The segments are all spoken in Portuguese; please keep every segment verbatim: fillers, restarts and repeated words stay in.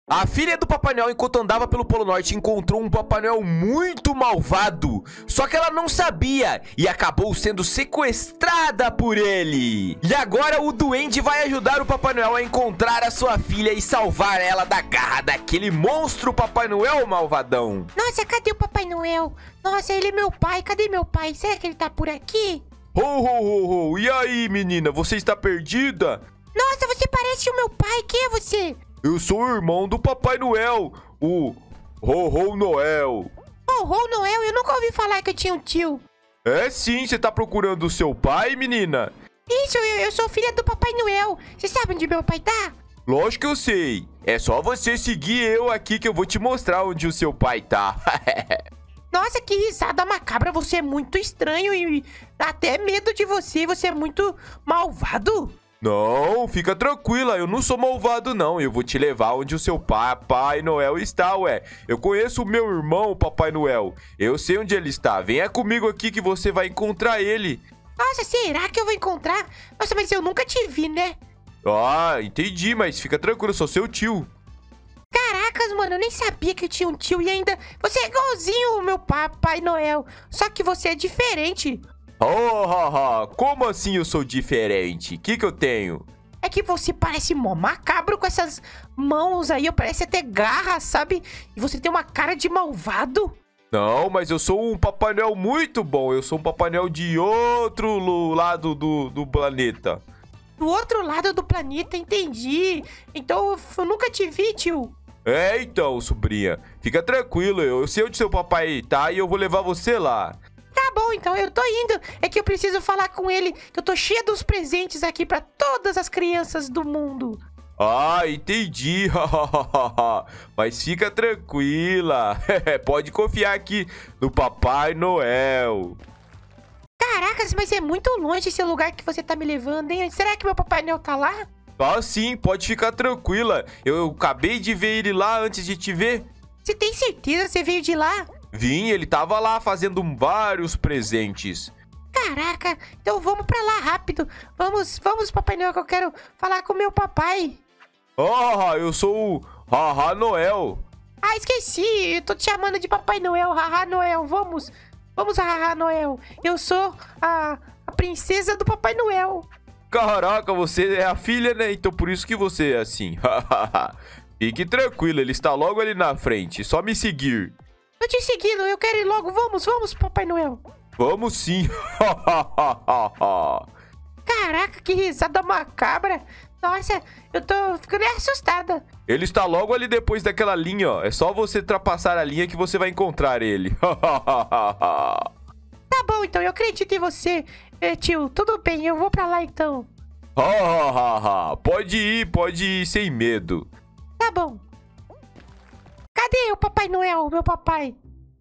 A filha do Papai Noel, enquanto andava pelo Polo Norte, encontrou um Papai Noel muito malvado. Só que ela não sabia e acabou sendo sequestrada por ele. E agora o Duende vai ajudar o Papai Noel a encontrar a sua filha e salvar ela da garra daquele monstro Papai Noel malvadão. Nossa, cadê o Papai Noel? Nossa, ele é meu pai. Cadê meu pai? Será que ele tá por aqui? Ho, ho, ho, ho. E aí, menina? Você está perdida? Nossa, você parece o meu pai. Quem é você? Eu sou o irmão do Papai Noel, o Ho Ho Noel. Ho Ho Noel? Eu nunca ouvi falar que eu tinha um tio. É sim, você tá procurando o seu pai, menina? Isso, eu, eu sou filha do Papai Noel. Você sabe onde meu pai tá? Lógico que eu sei. É só você seguir eu aqui que eu vou te mostrar onde o seu pai tá. Nossa, que risada macabra. Você é muito estranho e dá até medo de você. Você é muito malvado. Não, fica tranquila, eu não sou malvado não. Eu vou te levar onde o seu Papai Noel está, ué. Eu conheço o meu irmão, o Papai Noel. Eu sei onde ele está. Venha comigo aqui que você vai encontrar ele. Nossa, será que eu vou encontrar? Nossa, mas eu nunca te vi, né? Ah, entendi, mas fica tranquilo, eu sou seu tio. Caracas, mano, eu nem sabia que eu tinha um tio e ainda... Você é igualzinho o meu Papai Noel, só que você é diferente. Oh, oh, oh, como assim eu sou diferente? O que que eu tenho? É que você parece mó macabro com essas mãos aí, parece até garras, sabe? E você tem uma cara de malvado. Não, mas eu sou um Papai Noel muito bom. Eu sou um Papai Noel de outro lado do, do planeta. Do outro lado do planeta, entendi. Então eu nunca te vi, tio. É, então, sobrinha. Fica tranquilo, eu sei onde seu papai tá e eu vou levar você lá. Tá bom, então eu tô indo. É que eu preciso falar com ele, que eu tô cheia dos presentes aqui pra todas as crianças do mundo. Ah, entendi. Mas fica tranquila. Pode confiar aqui no Papai Noel. Caracas, mas é muito longe esse lugar que você tá me levando, hein? Será que meu Papai Noel tá lá? Ah, sim, pode ficar tranquila. Eu acabei de ver ele lá antes de te ver. Você tem certeza que você veio de lá? Vim, ele tava lá fazendo vários presentes. Caraca, então vamos pra lá rápido. Vamos, vamos, Papai Noel, que eu quero falar com meu papai. Ah, eu sou o Haha Noel. Ah, esqueci, eu tô te chamando de Papai Noel, Haha Noel. Vamos, vamos, Haha Noel. Eu sou a, a princesa do Papai Noel. Caraca, você é a filha, né? Então por isso que você é assim. Fique tranquilo, ele está logo ali na frente. Só me seguir. Tô te seguindo, eu quero ir logo. Vamos, vamos, Papai Noel. Vamos sim. Caraca, que risada macabra. Nossa, eu tô ficando assustada. Ele está logo ali depois daquela linha, ó. É só você ultrapassar a linha que você vai encontrar ele. Tá bom, então, eu acredito em você, é, tio. Tudo bem, eu vou pra lá, então. Pode ir, pode ir sem medo. Tá bom. Cadê o Papai Noel, meu papai?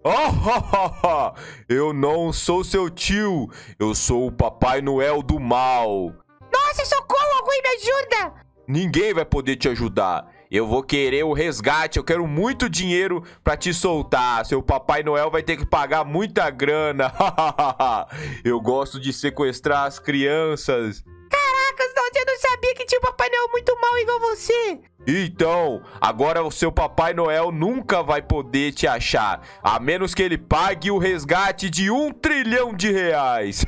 Eu não sou seu tio. Eu sou o Papai Noel do mal. Nossa, socorro! Alguém me ajuda! Ninguém vai poder te ajudar. Eu vou querer o resgate. Eu quero muito dinheiro pra te soltar. Seu Papai Noel vai ter que pagar muita grana. Eu gosto de sequestrar as crianças. Caracas, nossa, eu não sabia que tinha um Papai Noel muito mal igual você. Então, agora o seu Papai Noel nunca vai poder te achar, a menos que ele pague o resgate de um trilhão de reais.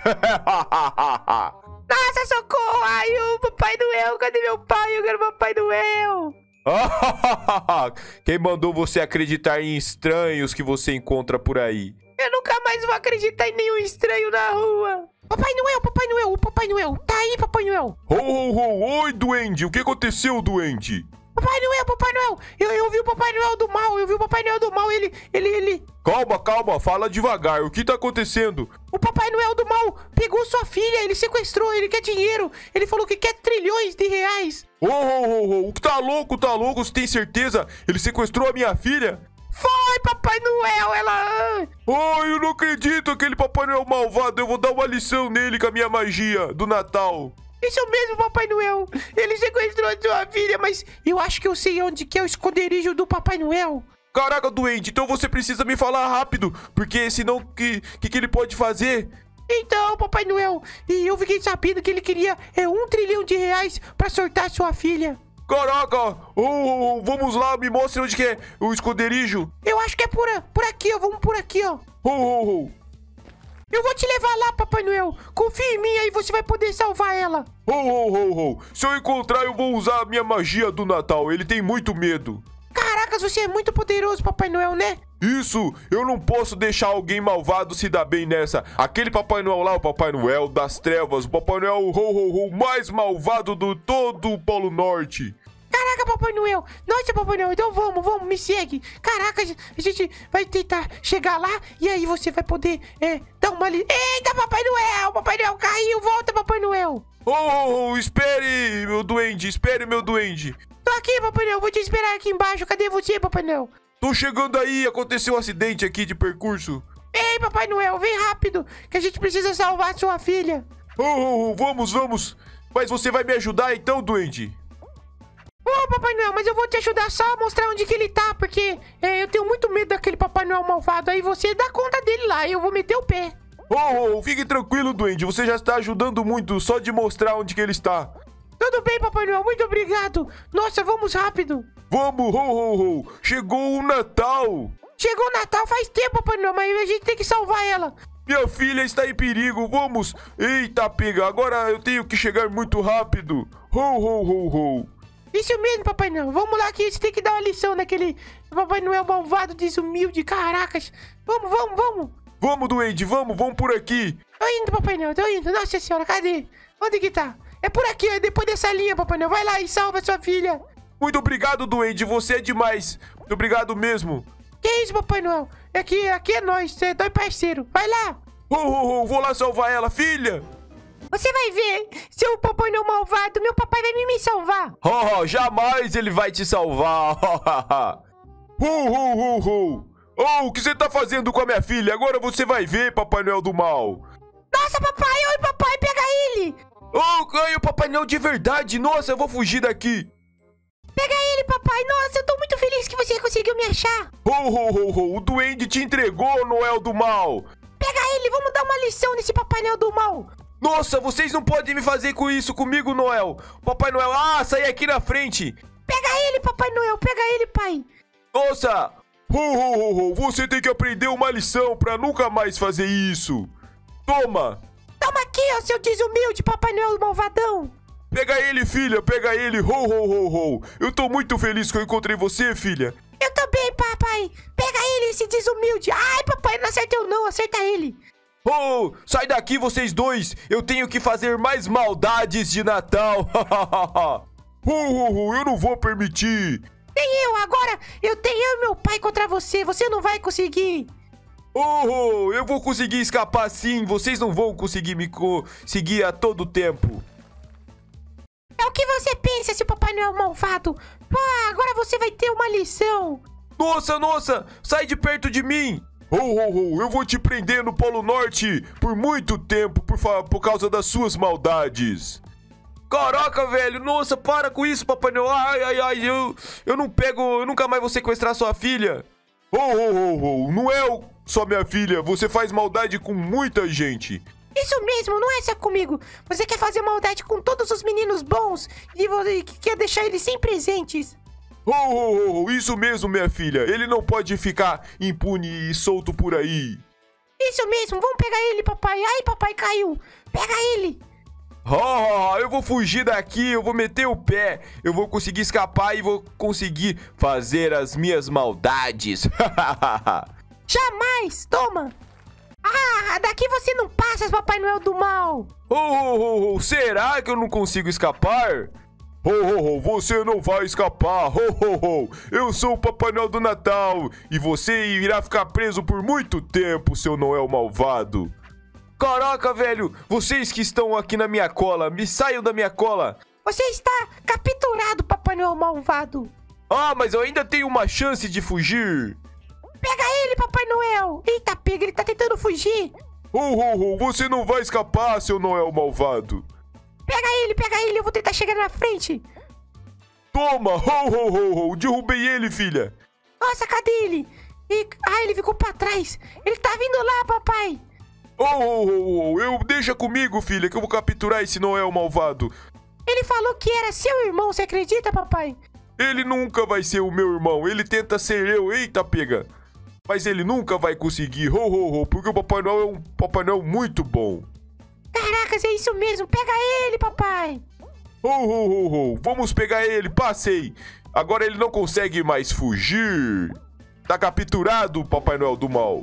Nossa, socorro! Ai, o Papai Noel, cadê meu pai? Eu quero o Papai Noel. Quem mandou você acreditar em estranhos que você encontra por aí? Eu nunca mais vou acreditar em nenhum estranho na rua. Papai Noel, Papai Noel, o Papai Noel. Tá aí, Papai Noel. Ho, ho, ho. Oi, duende. O que aconteceu, duende? Papai Noel, Papai Noel. Eu, eu vi o Papai Noel do mal. Eu vi o Papai Noel do mal. Ele, ele, ele... Calma, calma. Fala devagar. O que tá acontecendo? O Papai Noel do mal pegou sua filha. Ele sequestrou. Ele quer dinheiro. Ele falou que quer trilhões de reais. Ô, ô, ô, ô. Tá louco, tá louco? Você tem certeza? Ele sequestrou a minha filha? Foi, Papai Noel, ela... Ai, eu não acredito, aquele Papai Noel malvado. Eu vou dar uma lição nele com a minha magia do Natal. Isso mesmo, Papai Noel. Ele sequestrou a sua filha, mas eu acho que eu sei onde que é o esconderijo do Papai Noel. Caraca, doente, então você precisa me falar rápido, porque senão o que, que, que ele pode fazer? Então, Papai Noel, e eu fiquei sabendo que ele queria é, um trilhão de reais pra sortar sua filha. Caraca! Oh, oh, oh, vamos lá, me mostre onde que é o esconderijo. Eu acho que é por, por aqui, ó. Vamos por aqui, ó. Oh, oh, oh. Eu vou te levar lá, Papai Noel. Confia em mim, aí você vai poder salvar ela. Oh, oh, oh, oh. Se eu encontrar, eu vou usar a minha magia do Natal. Ele tem muito medo. Caracas, você é muito poderoso, Papai Noel, né? Isso, eu não posso deixar alguém malvado se dar bem nessa. Aquele Papai Noel lá, o Papai Noel das Trevas, o Papai Noel ho, ho, ho, mais malvado do todo o Polo Norte. Caraca, Papai Noel. Nossa, Papai Noel, então vamos, vamos, me segue. Caraca, a gente vai tentar chegar lá e aí você vai poder, é, dar uma... Li... Eita, Papai Noel, Papai Noel caiu, volta, Papai Noel. Oh, oh, oh, espere, meu duende, espere, meu duende. Tô aqui, Papai Noel, vou te esperar aqui embaixo. Cadê você, Papai Noel? Tô chegando aí, aconteceu um acidente aqui de percurso. Ei, Papai Noel, vem rápido, que a gente precisa salvar sua filha. Oh, oh, oh, vamos, vamos. Mas você vai me ajudar então, duende? Ô, oh, Papai Noel, mas eu vou te ajudar só a mostrar onde que ele tá, porque é, eu tenho muito medo daquele Papai Noel malvado. Aí você dá conta dele lá e eu vou meter o pé. Oh, oh, oh, fique tranquilo, duende, você já está ajudando muito só de mostrar onde que ele está. Tudo bem, Papai Noel, muito obrigado. Nossa, vamos rápido. Vamos, ho, ho, ho. Chegou o Natal. Chegou o Natal faz tempo, Papai Noel, mas a gente tem que salvar ela. Minha filha está em perigo, vamos. Eita, pega, agora eu tenho que chegar muito rápido. Ho, ho, ho, ho. Isso mesmo, Papai Noel. Vamos lá que você tem que dar uma lição naquele Papai Noel malvado, desumilde, caracas. Vamos, vamos, vamos. Vamos, duende, vamos, vamos por aqui. Tô indo, Papai Noel, tô indo. Nossa senhora, cadê? Onde que tá? É por aqui, ó, depois dessa linha, Papai Noel. Vai lá e salva sua filha. Muito obrigado, duende, você é demais. Muito obrigado mesmo. Que isso, Papai Noel? Aqui, aqui é nós, você é dois parceiro. Vai lá. Ho, ho, ho, vou lá salvar ela, filha. Você vai ver, seu Papai Noel malvado, meu papai vai vir me salvar. Oh, jamais ele vai te salvar. Ho, ho, ho, ho. Oh, o que você tá fazendo com a minha filha? Agora você vai ver, Papai Noel do mal. Nossa, papai, oi, papai, pega ele. Oh, ganha o Papai Noel de verdade. Nossa, eu vou fugir daqui. Pega ele, papai. Nossa, eu tô muito feliz que você conseguiu me achar. Ho, ho, ho, ho. O duende te entregou, Noel do mal. Pega ele, vamos dar uma lição nesse Papai Noel do mal. Nossa, vocês não podem me fazer com isso comigo, Noel. Papai Noel, ah, sai aqui na frente. Pega ele, Papai Noel, pega ele, pai. Nossa. Ho, ho, ho, ho. Você tem que aprender uma lição pra nunca mais fazer isso. Toma. Toma aqui, ó, seu desumilde Papai Noel malvadão. Pega ele, filha, pega ele. Ho, ho, ho, ho. Eu tô muito feliz que eu encontrei você, filha. Eu também, papai. Pega ele, esse desumilde. Ai, papai, não acerteu não, acerta ele. Oh, sai daqui vocês dois. Eu tenho que fazer mais maldades de Natal. Oh, oh, oh, eu não vou permitir. Nem eu, agora eu tenho eu e meu pai contra você. Você não vai conseguir. Oh, oh, eu vou conseguir escapar sim. Vocês não vão conseguir me conseguir a todo tempo. É o que você pensa, seu Papai Noel malvado. Pô, agora você vai ter uma lição. Nossa, nossa, sai de perto de mim. Oh, oh, oh, eu vou te prender no Polo Norte por muito tempo por, por causa das suas maldades. Caraca, velho, nossa, para com isso, Papai Noel. Ai, ai, ai, eu, eu não pego, eu nunca mais vou sequestrar sua filha. Oh, oh, oh, oh, não é só minha filha, você faz maldade com muita gente. Isso mesmo, não é só comigo. Você quer fazer maldade com todos os meninos bons e você quer deixar eles sem presentes. Oh, oh, oh, isso mesmo, minha filha. Ele não pode ficar impune e solto por aí. Isso mesmo, vamos pegar ele, papai. Ai, papai caiu. Pega ele. Oh, eu vou fugir daqui, eu vou meter o pé. Eu vou conseguir escapar e vou conseguir fazer as minhas maldades. Jamais, toma. Ah, daqui você não passa, Papai Noel do mal. Oh, oh, oh, será que eu não consigo escapar? Oh, oh, oh, você não vai escapar. Oh, oh, oh, eu sou o Papai Noel do Natal e você irá ficar preso por muito tempo, seu Noel malvado. Caraca, velho, vocês que estão aqui na minha cola, me saiam da minha cola. Você está capturado, Papai Noel malvado. Ah, mas eu ainda tenho uma chance de fugir. Pega ele, Papai Noel. Eita, pega, ele tá tentando fugir. Oh, oh, oh, você não vai escapar, seu Noel malvado. Pega ele, pega ele, eu vou tentar chegar na frente. Toma, oh, oh, oh, oh, derrubei ele, filha. Nossa, cadê ele? E... Ah, ele ficou pra trás. Ele tá vindo lá, papai. Oh, oh, oh, oh, eu deixa comigo, filha, que eu vou capturar esse Noel malvado. Ele falou que era seu irmão, você acredita, papai? Ele nunca vai ser o meu irmão. Ele tenta ser eu. Eita, pega. Mas ele nunca vai conseguir. Ho, ho, ho. Porque o Papai Noel é um Papai Noel muito bom. Caracas, é isso mesmo. Pega ele, papai. Ho, ho, ho, ho. Vamos pegar ele. Passei. Agora ele não consegue mais fugir. Tá capturado, Papai Noel do Mal.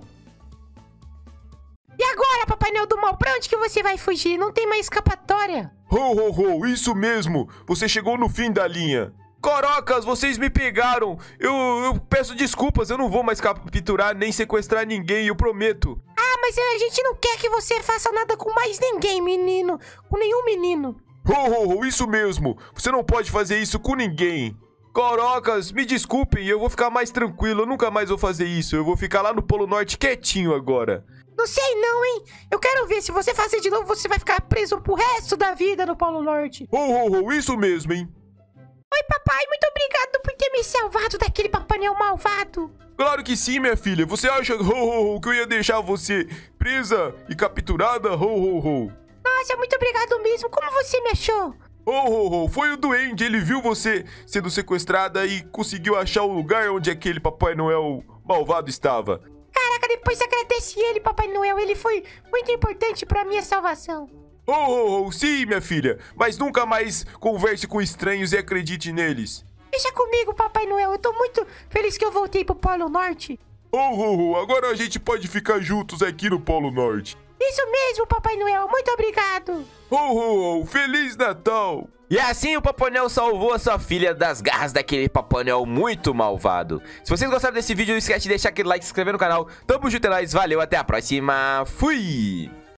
E agora, Papai Noel do Mal? Pra onde que você vai fugir? Não tem mais escapatória. Ho, ho, ho. Isso mesmo. Você chegou no fim da linha. Corocas, vocês me pegaram. Eu, eu peço desculpas. Eu não vou mais capturar nem sequestrar ninguém. Eu prometo. Ah, mas a gente não quer que você faça nada com mais ninguém, menino. Com nenhum menino. Ho, ho, ho. Isso mesmo. Você não pode fazer isso com ninguém. Corocas, me desculpem. Eu vou ficar mais tranquilo. Eu nunca mais vou fazer isso. Eu vou ficar lá no Polo Norte quietinho agora. Não sei não, hein? Eu quero ver. Se você fazer de novo, você vai ficar preso pro resto da vida no Polo Norte. Ho, ho, ho. Isso mesmo, hein? Oi, papai. Muito obrigado por ter me salvado daquele Papai Noel malvado. Claro que sim, minha filha. Você acha, ho, ho, ho, que eu ia deixar você presa e capturada? Ho, ho, ho. Nossa, muito obrigado mesmo. Como você me achou? Ho, ho, ho. Foi o duende. Ele viu você sendo sequestrada e conseguiu achar o lugar onde aquele Papai Noel malvado estava. Caraca, depois agradece ele, Papai Noel. Ele foi muito importante pra minha salvação. Ho, ho, ho. Sim, minha filha. Mas nunca mais converse com estranhos e acredite neles. Deixa comigo, Papai Noel. Eu tô muito feliz que eu voltei pro Polo Norte. Ho, ho, ho. Agora a gente pode ficar juntos aqui no Polo Norte. Isso mesmo, Papai Noel. Muito obrigado. Ho, ho, ho. Feliz Natal. E assim o Papai Noel salvou a sua filha das garras daquele Papai Noel muito malvado. Se vocês gostaram desse vídeo, não esquece de deixar aquele like e se inscrever no canal. Tamo junto, é nóis. Valeu, até a próxima. Fui!